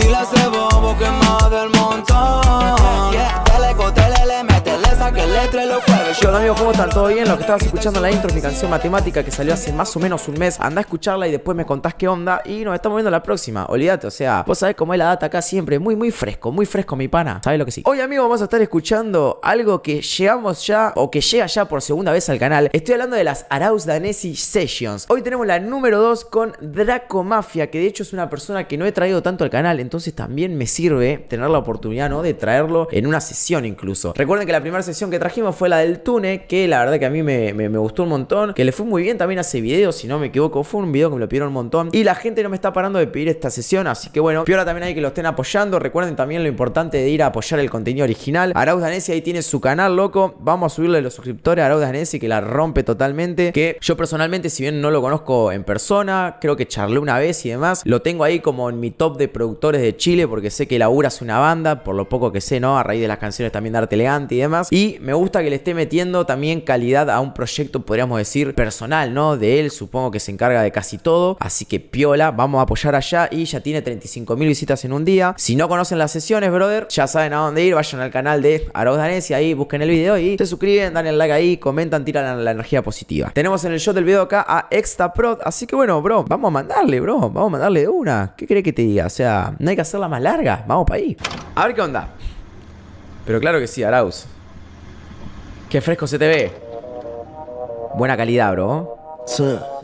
dile a ese bobo que más del montón. Dale, cótele, métele, saque letra los jueves. ¿Qué onda, amigos? ¿Cómo están? ¿Todo bien? Lo que estabas escuchando en la intro es mi canción Matemática, que salió hace más o menos un mes. Anda a escucharla y después me contás qué onda. Y nos estamos viendo la próxima. Olvídate, o sea, vos sabés cómo es la data acá siempre. Muy fresco, mi pana. ¿Sabés lo que sí? Hoy, amigos, vamos a estar escuchando algo que llegamos ya, o que llega ya por segunda vez al canal. Estoy hablando de las Arauz Danesi Sessions. Hoy tenemos la número 2 con Draco Mafia, que de hecho es una persona que no he traído tanto al canal. Entonces también me sirve tener la oportunidad, ¿no?, de traerlo en una sesión incluso. Recuerden que la primera sesión que trajimos fue la del Tune, que la verdad que a mí me gustó un montón, que le fue muy bien también a ese video, si no me equivoco, fue un video que me lo pidieron un montón y la gente no me está parando de pedir esta sesión, así que bueno, piola también hay que lo estén apoyando. Recuerden también lo importante de ir a apoyar el contenido original. Arauz Danesi ahí tiene su canal, loco, vamos a subirle los suscriptores a Arauz Danesi, que la rompe totalmente, que yo personalmente, si bien no lo conozco en persona, creo que charlé una vez y demás, lo tengo ahí como en mi top de productores de Chile, porque sé que labura hace una banda, por lo poco que sé, ¿no?, a raíz de las canciones también de Arte Elegante y demás, y me gusta que le esté metiendo también calidad a un proyecto, podríamos decir, personal, ¿no?, de él. Supongo que se encarga de casi todo, así que piola, vamos a apoyar allá. Y ya tiene 35.000 visitas en un día. Si no conocen las sesiones, brother, ya saben a dónde ir, vayan al canal de Arauz Danesi, ahí busquen el video y se suscriben, dan el like ahí, comentan, tiran la energía positiva. Tenemos en el shot del video acá a Extaprod, así que bueno, bro, vamos a mandarle, bro, vamos a mandarle de una. ¿Qué querés que te diga? O sea, no hay que hacerla más larga, vamos para ahí. A ver qué onda. Pero claro que sí, Arauz. Qué fresco se te ve. Buena calidad, bro. Sí.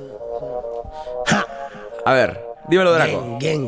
A ver, dímelo, Draco. Gang.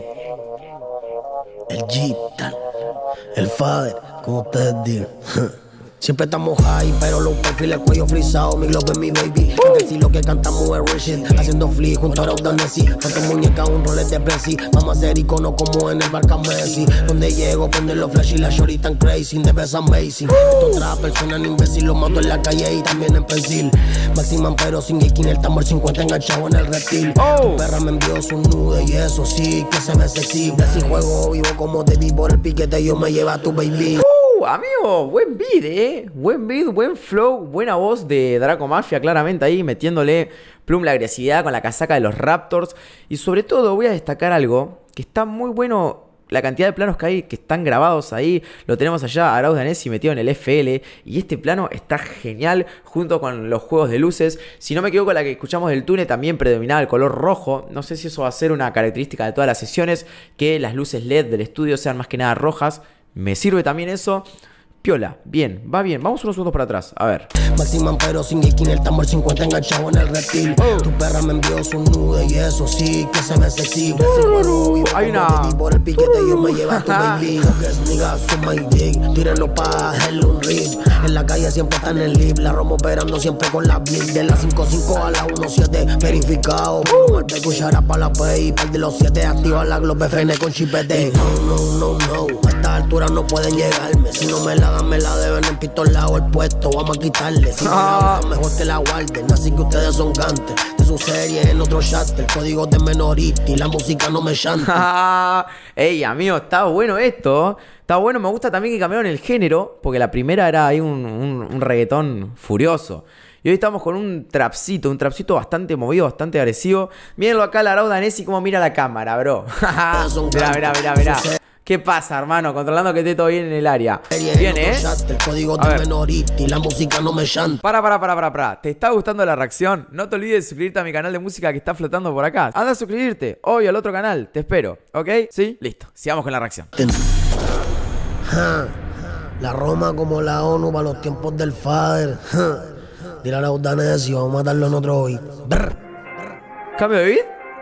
El G-Tal, el Father, como ustedes digan. Siempre estamos high, pero los perfiles cuello frisado. Mi globo es mi baby. Si lo que cantamos es Richard, haciendo flip junto a Arauz Danesi. Tanto muñeca, un roles de Prezi. Vamos a ser icono como en el Barca Messi. Donde llego, poner los flash y la shorty tan crazy. The best amazing. Otra persona en imbécil, lo mato en la calle y también en Pensil. Maximan pero sin skin, el tambor 50 enganchado en el reptil. Tu perra me envió su nude y eso sí que se ve sexy. Si juego vivo como David por el piquete, yo me lleva a tu baby. Amigo, buen beat, buen beat, buen flow, buena voz de Draco Mafia, claramente ahí metiéndole plum la agresividad con la casaca de los Raptors. Y sobre todo voy a destacar algo que está muy bueno, la cantidad de planos que hay, que están grabados ahí. Lo tenemos allá, Arauz Danesi metido en el FL, y este plano está genial junto con los juegos de luces. Si no me equivoco, la que escuchamos del Tune también predominaba el color rojo. No sé si eso va a ser una característica de todas las sesiones, que las luces LED del estudio sean más que nada rojas. Me sirve también eso. Piola, bien, va bien. Vamos unos segundos para atrás, a ver. Maximan pero sin skin, el tambor 50 enganchado en el reptil. Tu perra me envió su nude y eso sí que se ve sexy. Hay una... por el piquete yo me llevo a tu baby. Tírenlo pa' hacerle un rip. En la calle siempre está en el lip. La Romo operando siempre con la blitz. De la 5.5 a la 1.7 verificado. Mal de cuchara pa' la pay. Par de los 7 activa la Globe FN con chipete. No. A esta altura no pueden llegarme. Si no me la dan, me la deben en pistolado el puesto. Vamos a quitarle. Si me la usan, mejor que la guarden. Así que ustedes son gantes. De su serie en otro chat. El código de menorista y la música no me chanta. Ey, amigo, está bueno esto. Está bueno, me gusta también que cambiaron el género, porque la primera era ahí un reggaetón furioso. Y hoy estamos con un trapcito bastante movido, bastante agresivo. Mírenlo acá, la Arauz Danesi, cómo mira la cámara, bro. Mirá. ¿Qué pasa, hermano? Controlando que esté todo bien en el área. Bien, El código de menorista y la música no me chanta. Para. ¿Te está gustando la reacción? No te olvides de suscribirte a mi canal de música que está flotando por acá. Anda a suscribirte hoy al otro canal. Te espero, ¿ok? ¿Sí? Listo. Sigamos con la reacción. La Roma como la ONU para los tiempos del Father. Dile a Arauz Danesi, vamos a matarlo en otro beat. ¿Cambio de beat?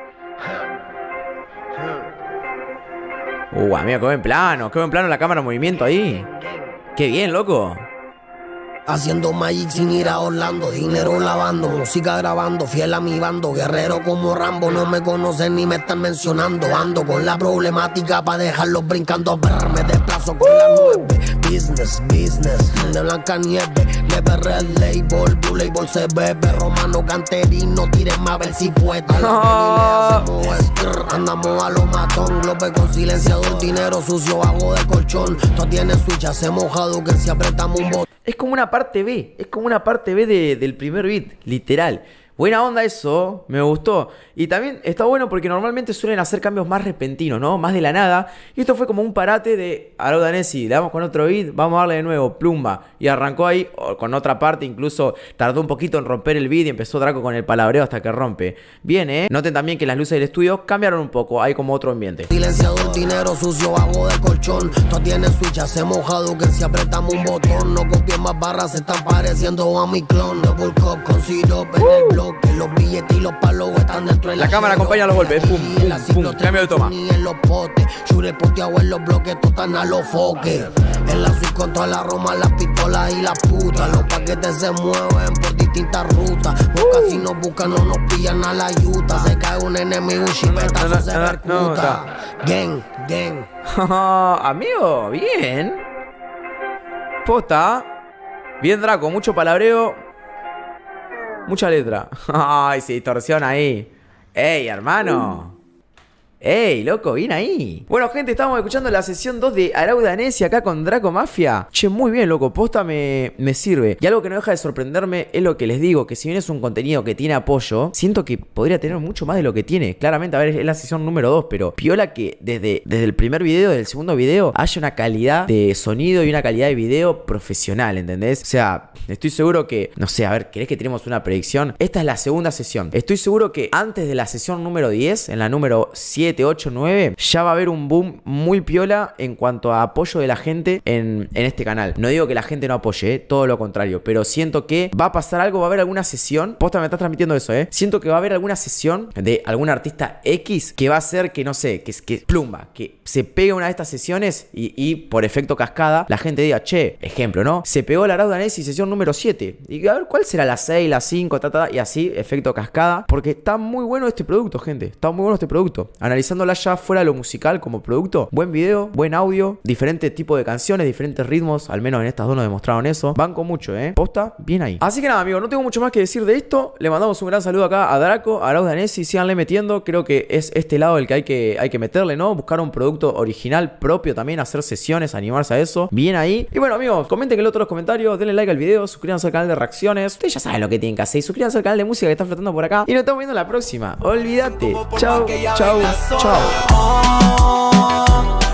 Amigo, qué buen plano la cámara en movimiento ahí. Qué bien, loco. Haciendo magic sin ir a Orlando, dinero lavando, música grabando, fiel a mi bando, guerrero como Rambo, no me conocen ni me están mencionando, ando con la problemática para dejarlos brincando, me desplazo con la 9, business, de Blanca Nieve, Never Red Label, Blue Label se bebe, Romano Canterino, tírenme a ver si puedo, andamos a lo matón, Globe con silenciador, dinero sucio, hago de colchón, todo tiene switch, hacemos mojado que si apretamos un botón. Es como una parte B, del primer beat, literal. Buena onda eso, me gustó. Y también está bueno porque normalmente suelen hacer cambios más repentinos, ¿no? Más de la nada. Y esto fue como un parate de Arau Danesi, le damos con otro beat, vamos a darle de nuevo, plumba. Y arrancó ahí con otra parte, incluso tardó un poquito en romper el beat y empezó Draco con el palabreo hasta que rompe. Bien, Noten también que las luces del estudio cambiaron un poco, hay como otro ambiente. Silenciador, dinero sucio bajo de colchón. Todo tiene switch, hace mojado que si apretamos un botón. No copien más barras, se están pareciendo a mi clon. Double cup con syrup en el bloque. Los billetes y los palos están dentro de la cámara acompaña los golpes. Pum, pum, pum. Cambio de toma. En los potes, chure poteado en los bloques, todos están a los foques. En la suite con toda la Roma, las pistolas y las putas. Los paquetes se mueven por distintas rutas. Busca si nos buscan, no nos pillan a la yuta. Se cae un enemigo, un chipetazo se percuta. Gang, gang. Amigo, bien. Posta. Bien, Draco, mucho palabreo. Mucha letra. Ay, se distorsiona ahí. Ey, hermano. ¡Ey, loco! ¡Bien ahí! Bueno, gente, estamos escuchando la sesión 2 de Arau Danesi acá con Draco Mafia. Che, muy bien, loco. Posta me sirve. Y algo que no deja de sorprenderme es lo que les digo, que si bien es un contenido que tiene apoyo, siento que podría tener mucho más de lo que tiene. Claramente, a ver, es la sesión número 2, pero piola que desde el primer video, desde el segundo video, haya una calidad de sonido y una calidad de video profesional, ¿entendés? O sea, estoy seguro que, no sé, a ver, ¿querés que tenemos una predicción? Esta es la segunda sesión. Estoy seguro que antes de la sesión número 10, en la número 7, 8, 9, ya va a haber un boom muy piola en cuanto a apoyo de la gente en este canal. No digo que la gente no apoye, todo lo contrario, pero siento que va a pasar algo, va a haber alguna sesión. Posta, me estás transmitiendo eso, siento que va a haber alguna sesión de algún artista X que va a hacer que, no sé, que plumba, que se pegue una de estas sesiones y por efecto cascada, la gente diga, che, ejemplo, ¿no? Se pegó la Arau Danesi sesión número 7. Y a ver, ¿cuál será la 6, la 5, y así, efecto cascada? Porque está muy bueno este producto, gente. Está muy bueno este producto. Analizándola ya fuera de lo musical como producto, buen video, buen audio, diferentes tipos de canciones, diferentes ritmos, al menos en estas dos nos demostraron eso. Banco mucho, posta, bien ahí. Así que nada, amigos, no tengo mucho más que decir de esto. Le mandamos un gran saludo acá a Draco, a Arau Danesi, síganle metiendo. Creo que es este lado el que hay que meterle, ¿no? Buscar un producto original propio también, hacer sesiones, animarse a eso. Bien ahí. Y bueno, amigos, comenten en los otros comentarios, denle like al video, suscríbanse al canal de reacciones. Ustedes ya saben lo que tienen que hacer. Suscríbanse al canal de música que está flotando por acá. Y nos estamos viendo en la próxima. Olvídate. Chau, chau, chau.